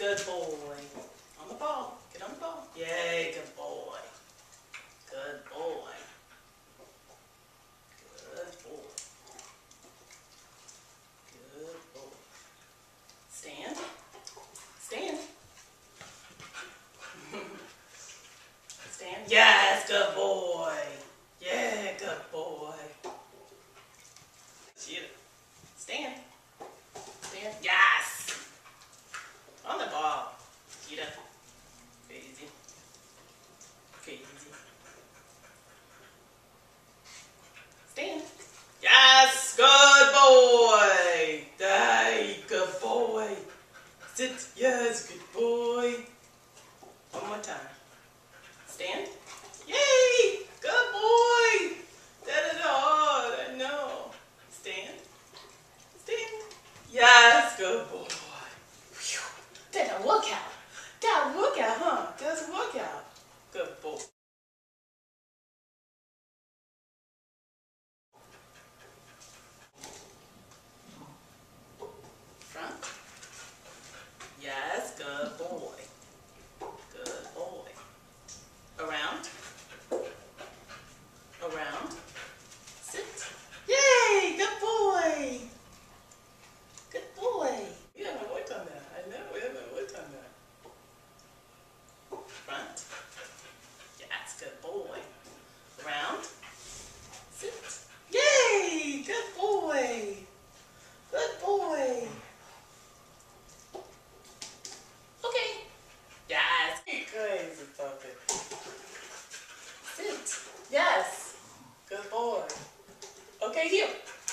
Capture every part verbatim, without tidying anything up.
good boy. On the ball. Get on the ball. Yay, good boy. Good boy. Good boy. Good boy. Stand. Stand. Stand. Yes, good boy. Yeah, good boy. Shoot. Stand. Stand. Yes. On the ball. Cheetah. Crazy. Crazy. Stand. Yes, good boy. Hey, good boy. Sit. Yes, good boy. One more time. Stand. Yay! Good boy! That is hard, I know. Stand. Stand. Yes, good boy. Whew. That's a workout. That's a workout, huh? That's a workout. Good boy. Front. Yes, good boy. Good boy. Around. Around. Sit. Yay! Good boy! Good boy! We haven't worked on that. I know, we haven't worked on that. Front. Yes, good boy. Around. Sit. Yay! Good boy! Good boy! Okay. Yes. Crazy puppet. Sit. Yes. Good boy. Okay, here.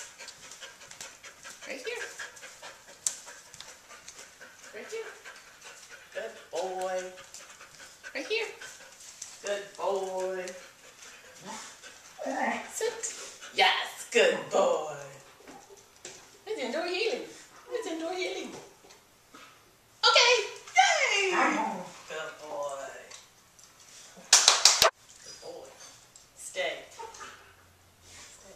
Right here. Right here. Good boy. Right here. Good boy. Sit. Yes. Good boy. Let's enjoy healing. Let's enjoy healing. Okay. Yay. Good boy. Good boy. Stay. Stay.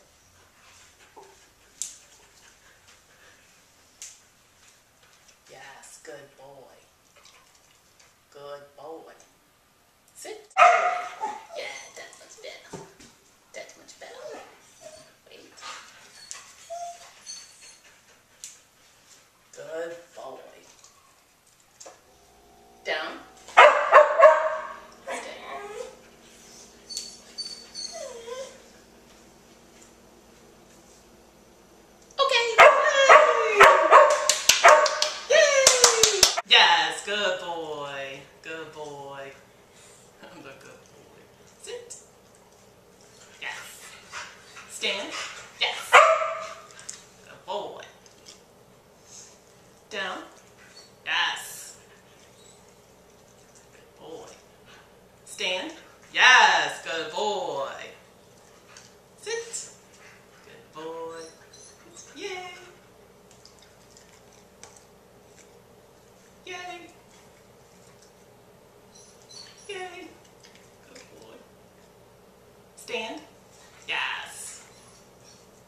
Yes, good boy. Good boy. Sit. Yeah, that's much better. That's much better. Wait. Good boy. Down. Stay. Okay. Yay! Yay! Yes, good boy. Good boy. I'm the good boy. Sit. Yes. Stand. Yes. Good boy. Down. Yes. Good boy. Stand. Yes. Good boy. Sit. Good boy. Yay. Yay. Yay. Good boy. Stand. Yes.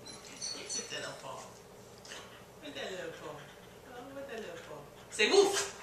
Look at that little paw. Look at that little paw. Oh, look at that little paw. Say woof.